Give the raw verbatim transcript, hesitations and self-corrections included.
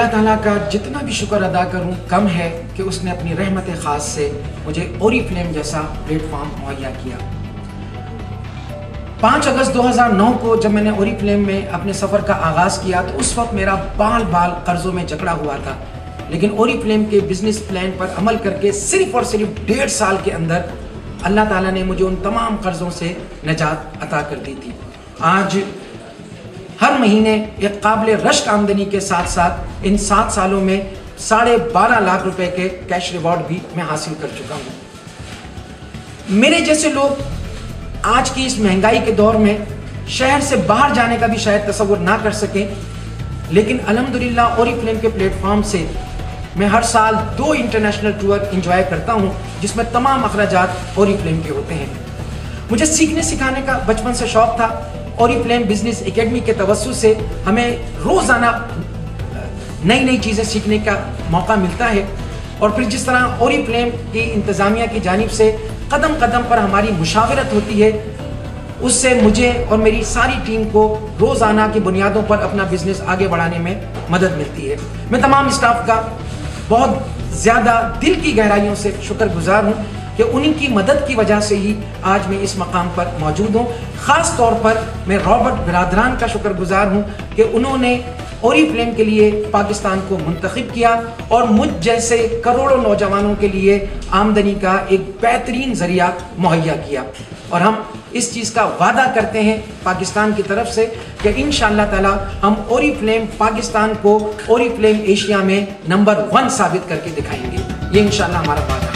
अल्लाह ताला का जितना भी शुक्र अदा करूं कम है कि उसने अपनी रहमत ख़ास से मुझे ओरिफ्लेम जैसा प्लेटफॉर्म मुहैया किया। पाँच अगस्त दो हज़ार नौ को जब मैंने ओरिफ्लेम में अपने सफ़र का आगाज़ किया तो उस वक्त मेरा बाल बाल कर्ज़ों में जकड़ा हुआ था, लेकिन ओरिफ्लेम के बिजनेस प्लान पर अमल करके सिर्फ और सिर्फ डेढ़ साल के अंदर अल्लाह ताला ने मुझे उन तमाम कर्ज़ों से निजात अता कर दी थी। आज हर महीने एक काबिल रश्क आमदनी के साथ साथ इन सात सालों में साढ़े बारह लाख रुपए के कैश रिवॉर्ड भी मैं हासिल कर चुका हूँ। मेरे जैसे लोग आज की इस महंगाई के दौर में शहर से बाहर जाने का भी शायद तसव्वुर ना कर सकें, लेकिन अल्हम्दुलिल्लाह ओरिफ्लेम के प्लेटफॉर्म से मैं हर साल दो इंटरनेशनल टूर इंजॉय करता हूँ, जिसमें तमाम अखराजात ओरिफ्लेम के होते हैं। मुझे सीखने सिखाने का बचपन से शौक था। ओरिफ्लेम बिजनेस एकेडमी के तवज्जुह से हमें रोज़ाना नई नई चीज़ें सीखने का मौका मिलता है, और फिर जिस तरह ओरिफ्लेम की इंतज़ामिया की जानिब से कदम कदम पर हमारी मुशावरत होती है, उससे मुझे और मेरी सारी टीम को रोज़ाना की बुनियादों पर अपना बिजनेस आगे बढ़ाने में मदद मिलती है। मैं तमाम स्टाफ का बहुत ज़्यादा दिल की गहराइयों से शुक्रगुजार हूँ कि उन्हीं की मदद की वजह से ही आज मैं इस मकाम पर मौजूद हूँ। ख़ास तौर पर मैं रॉबर्ट बिरादरान का शुक्रगुजार हूँ कि उन्होंने ओरिफ्लेम के लिए पाकिस्तान को मुंतखब किया और मुझ जैसे करोड़ों नौजवानों के लिए आमदनी का एक बेहतरीन ज़रिया मुहैया किया। और हम इस चीज़ का वादा करते हैं पाकिस्तान की तरफ से कि इंशाअल्लाह ताला हम ओरिफ्लेम पाकिस्तान को ओरिफ्लेम एशिया में नंबर वन साबित करके दिखाएंगे। ये इंशाअल्लाह हमारा वादा है।